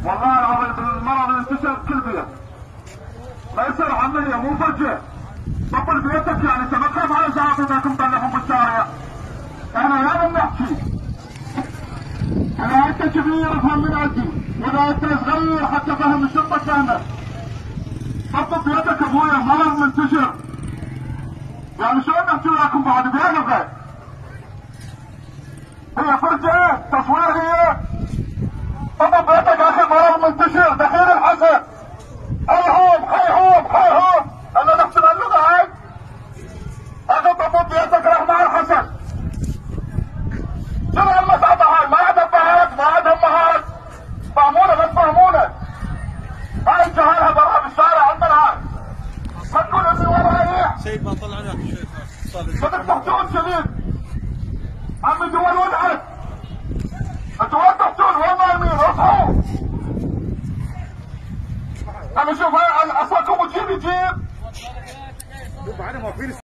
والله العظيم المرض ينتشر بكل بيت. ما يصير عمليه مو فجاه. بطل بيتك يعني انت ما تخاف على شعبك مطلعهم بالشارع. احنا لازم نحكي. اذا انت كبير افهم من عندي، واذا انت صغير حتى فهم الشرطه فهمك. بطل بيتك ابويا المرض منتشر. يعني شلون نحكي لكم بعد بيغفى؟ هي فرجه تصوير هي. بطل بيتك يا اخي المرض منتشر دخيل الحسن. حيهم حيهم حيهم انا نحكي اللغه هاي. اخي بطل بيتك راح مع الحسن. شنو هالمسعطه هاي؟ ما عندها امهات ما عندها امهات. فهمونا بس فهمونا. هاي الجهالها برا بالشارع عندنا هاي. ما تقول اني ورايح. سيد ما طلعناك شوي بدك تحجون شديد. عمي دول ولعت. انتوا وين تحجون؟ وين نايمين؟ اصحوا. انا شوف هاي عصاكم وتجيب يجيب.